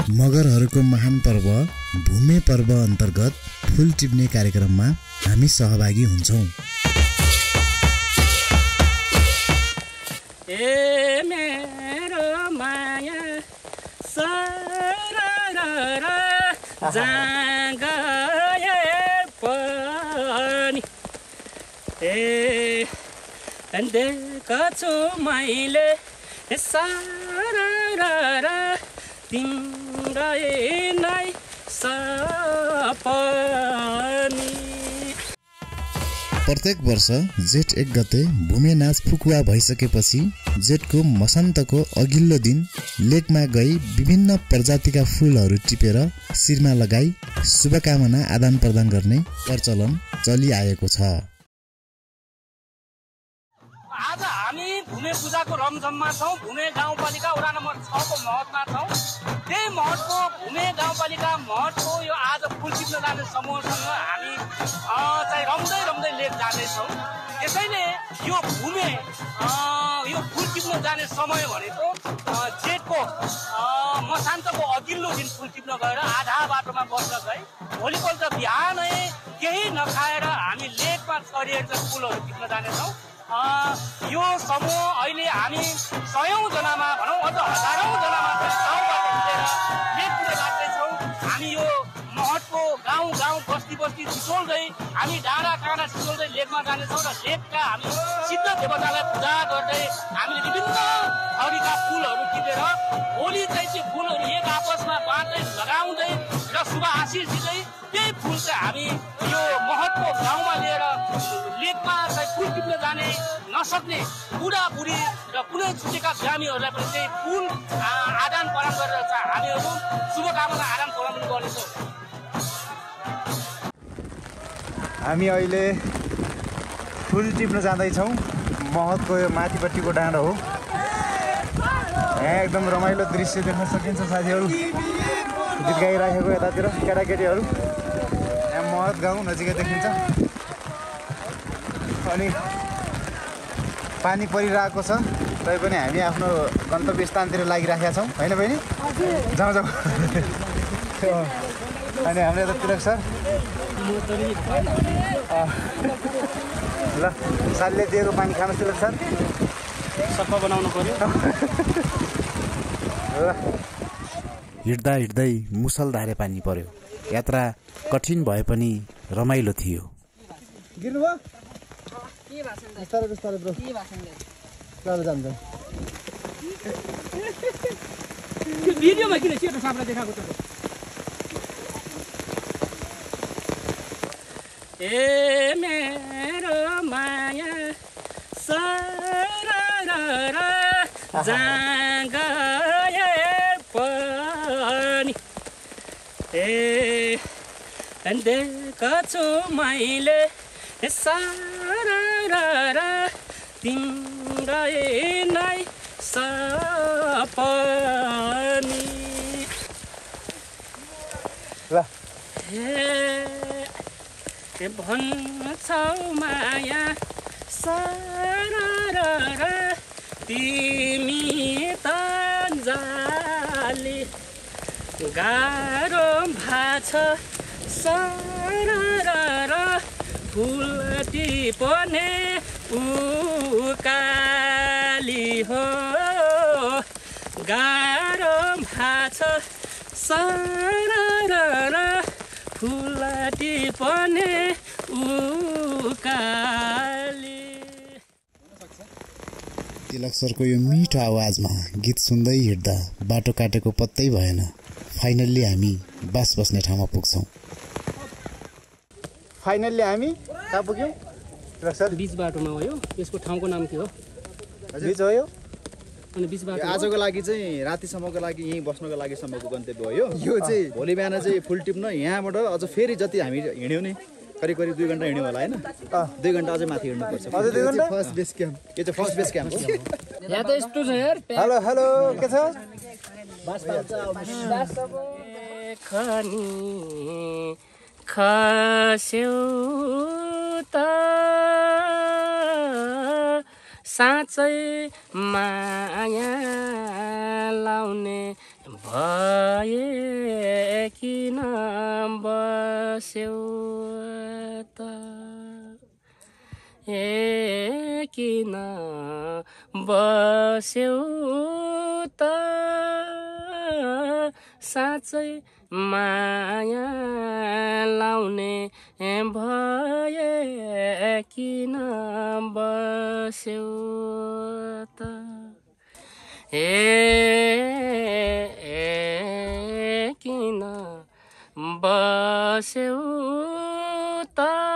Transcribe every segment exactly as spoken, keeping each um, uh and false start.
मगरहरूको महान पर्व भूमे पर्व अन्तर्गत फूल टिप्ने कार्यक्रममा हामी सहभागी हुन्छौँ। ए मेरो माया सरर जागए पनि ए देख्छु मैले सरर तिम्रै नै सपनी। प्रत्येक वर्ष जेठ एक गते भूमे नाच फुकुवा भइसकेपछि जेठको मसान्तको अघिल्लो दिन लेकमा गई विभिन्न प्रजातिका फूलहरू टिपेर शिरमा लगाई शुभकामना आदान प्रदान गर्ने प्रचलन चलिआएको छ। आज हामी भूमे पूजाको रमझममा छौँ। भूमे गाउँपालिका वडा नम्बर छ को महतमा छौँ। त्यही महतको भूमे गाउँपालिका महतको यो आज फुल टिप्न जाने समूहसँग हामी चाहिँ रम्दै रम्दै लेक जाँदैछौँ। त्यसैले यो भूमे यो फुल टिप्न जाने समय भनेको जेठको मसान्तको अघिल्लो दिन फुल टिप्न गएर आधा बाटोमा बस्न गए भोलिपल्ट बिहानै केही नखाएर हामी लेकमा चढिएर फुलहरू टिप्न जानेछौँ। यो समूह अहिले हामी सयौं जनामा भनौँ अझ हजारौं जनामा गाउँबाट हिँडेर लेकतिर लाग्दैछौँ। हामी यो महतको गाउँ गाउँ बस्ती बस्ती छिटोल्दै हामी डाँडा काँडा छिटोल्दै लेकमा जानेछौँ र लेकका हामी सिद्ध देवतालाई पूजा गर्दै हामीले विभिन्न थरीका फुलहरू टिपेर भोलि चाहिँ त्यो फुलहरू एक आपसमा बाँड्दै लगाउँदै र शुभ आशिष दिँदै त्यही फुल चाहिँ हामी यो महतको गाउँमा लिएर लेकमा चाहिँ फुल टिप्न जाने नसक्ने बुढाबुढी र कुनै छुटेका बिरामीहरूलाई पनि त्यही फुल आदान प्रदान गरेर चाहिँ हामीहरू शुभकामना आदान प्रदान गर्नेछौँ। हामी अहिले फुल टिप्न जाँदैछौँ। महतको यो माथिपट्टिको डाँडा हो। यहाँ एकदम रमाइलो दृश्य देख्न सकिन्छ साथीहरू। गीत गाइराखेको यतातिर केटाकेटीहरू। यहाँ महत गाउँ नजिकै देखिन्छ। अनि पानी परिरहेको छ तैपनि हामी आफ्नो गन्तव्य स्थानतिर लागिराखेका छौँ होइन बहिनी? जाउँ जाउँ। अनि हाम्रो यता तिलक सर ल सालले दिएको पानी खानु तिलक सर सफा बनाउनु पर्यो। हिँड्दा हिँड्दै मुसलधारे पानी पर्यो। यात्रा कठिन भए पनि रमाइलो थियो। गिर्नुभयो बिस्तारै बिस्तारै ब्रो चलो जान्छ। भिडियोमा किन सेतो साँपलाई देखाएको त? ए मेरो माया सरर जागए पनि ए देख्छु मैले सरर तिम्रै नै सपनी। हे भन्छौ माया सरर तिमी त जाली गाह्रो भाछ सरर फुल टिप्ने उकाली हो गाह्रो भाछ सरर फुल टिप्ने उकाली। तिलक सरको यो मिठो आवाजमा गीत सुन्दै हिँड्दा बाटो काटेको पत्तै भएन। फाइनल्ली हामी बास बस्ने ठाउँमा पुग्छौँ। फाइनल्ली हामी कहाँ पुग्यौँ तिलक सर? बीच बाटोमा हो यो। यसको ठाउँको नाम के हो? बीच हो यो। अनि बीच बाटो आजको लागि चाहिँ रातिसम्मको लागि यहीँ बस्नको लागि सम्मको गन्तव्य हो यो। यो चाहिँ भोलि बिहान चाहिँ फुल टिप्न यहाँबाट अझ फेरि जति हामी हिँड्यौँ नि करिब करिब दुई घन्टा हिँड्यौँ होला होइन? दुई घन्टा अझै माथि हिँड्नुपर्छ। अझै दुई घन्टा? फर्स्ट बेस क्याम्प यो चाहिँ फर्स्ट बेस क्याम्प हो। यहाँ त यस्तो छ यार। हेलो हेलो के छ? खस्यौ त साँच्चै माया लाउने भयो भए किन बस्यौ त ए किन बस्यौ त साँच्चै माया लाउने भए किन बस्यौ त ए किन बस्यौ त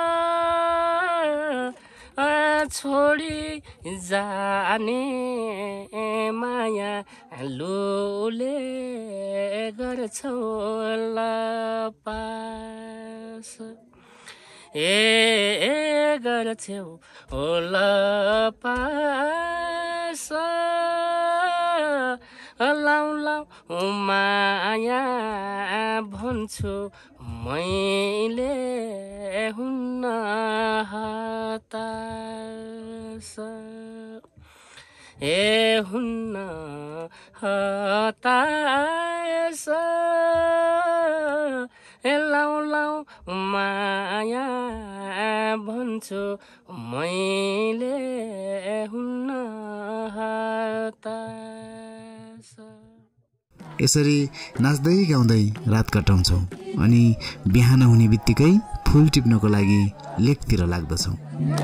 छोडी जाने माया लुले गर्छौ लपास ए गर्छौ लपास लाउ लाउ माया भन्छु मैले हुन्न हतास ए हुन्न हतास ए लाउ लाउ माया भन्छु मैले हुन्न हतास। यसरी नाच्दै गाउँदै रात कटाउँछौँ अनि बिहान हुने बित्तिकै फुल टिप्नको लागि लेकतिर लाग्दछौँ।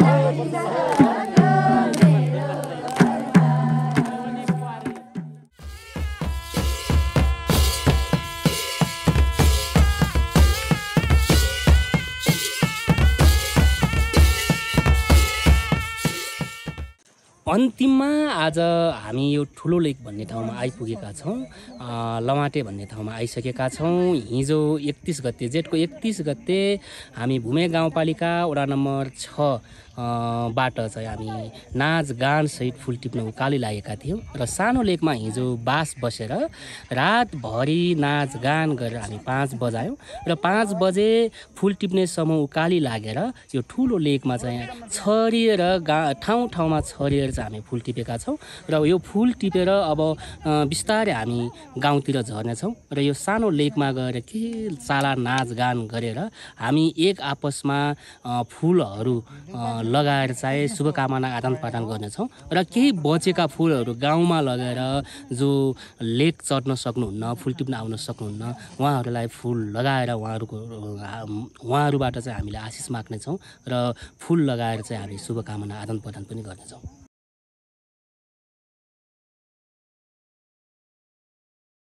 अन्तिममा आज हामी यो ठुलो लेक भन्ने ठाउँमा आइपुगेका छौँ। लमाटे भन्ने ठाउँमा आइसकेका छौँ। हिजो एकतिस गते जेठको एकतिस गते हामी भूमे गाउँपालिका वडा नम्बर छ बाट चाहिँ हामी नाचगानसहित फुल टिप्न उकाली लागेका थियौँ र सानो लेकमा हिजो बास बसेर रातभरि नाचगान गरेर हामी पाँच बजायौँ र पाँच बजे फुल टिप्ने समूह उकाली लागेर यो ठुलो लेकमा चाहिँ छरिएर गा ठाउँ ठाउँमा छरिएर चाहिँ हामी फुल टिपेका छौँ र यो फुल टिपेर अब बिस्तारै हामी गाउँतिर झर्नेछौँ र यो सानो लेकमा गएर के चाला नाचगान गरेर हामी एक आपसमा फुलहरू लगाएर चाहिँ शुभकामना आदान प्रदान गर्नेछौँ र केही बचेका फुलहरू गाउँमा लगेर जो लेक चढ्न सक्नुहुन्न फुल टिप्न आउन सक्नुहुन्न उहाँहरूलाई फुल लगाएर उहाँहरूको उहाँहरूबाट चाहिँ हामीले आशिष माग्नेछौँ र फुल लगाएर चाहिँ हामी शुभकामना आदान प्रदान पनि गर्नेछौँ।